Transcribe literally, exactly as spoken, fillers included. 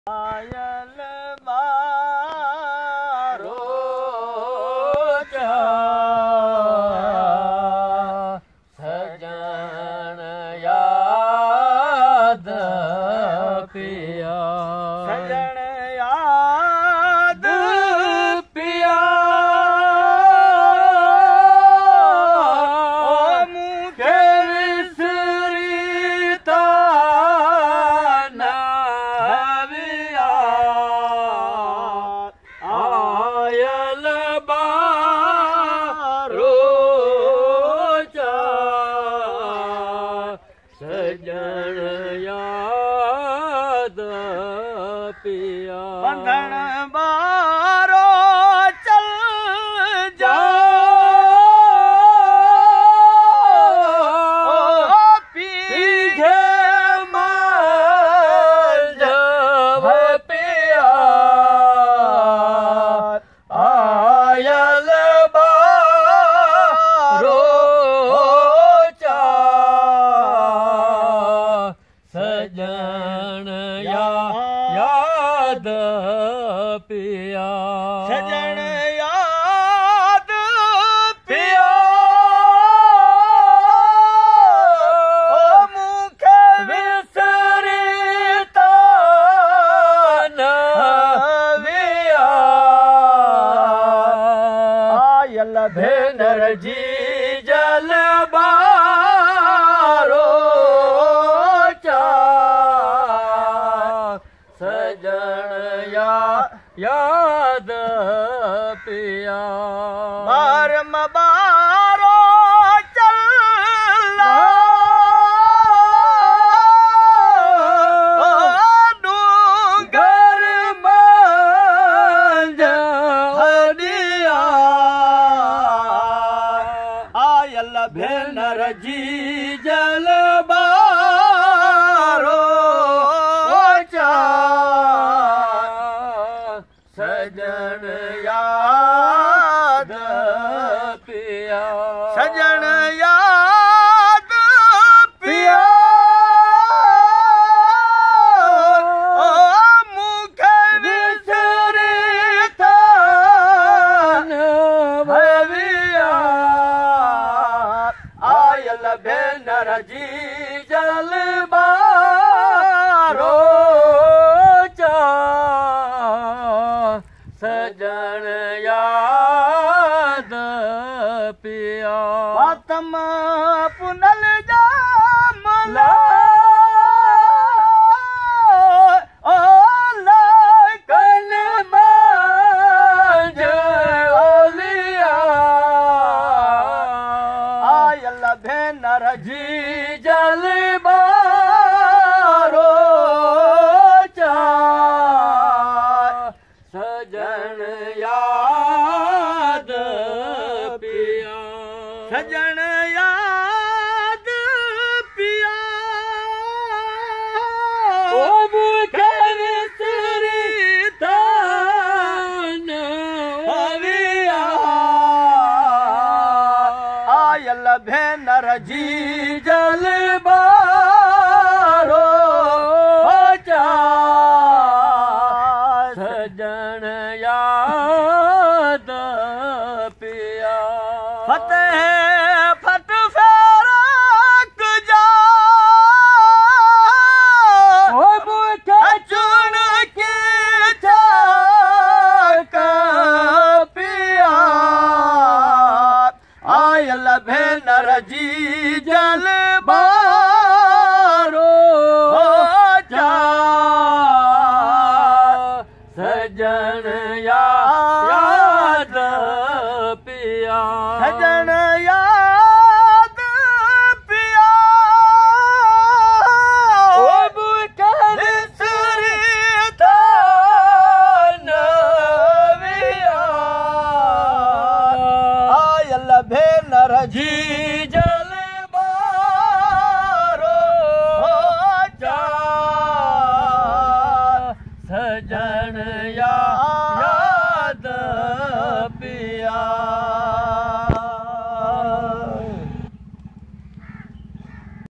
आयल मारो सजन याद पिया सजन याद पिया मुखे विसरीता आयल बारो सजन याद पिया बंधन बारो चल जा पीछे मार जब पिया आयल बारो सजन याद पिया सजन याद पिया ओ मुखे विसरीता न विया आयल भेनर जी जल बारो सजन या याद पिया बार मबारो चल डूंगर मंझ हदिया आयल भेनर जी जल बारो सजन याद पिया सजन याद पिया ओ मुखे विसरीता न भविया आयल भेनर जी जल बारो सजन याद पिया तम पुनल जामला ओ लगन मंझ ओलिया आयल भेनर जी जल बारो सजन याद पिया सजन याद पिया ओ मुखे विसरीता न भविया आयल भेनर जी जल बारो सजन या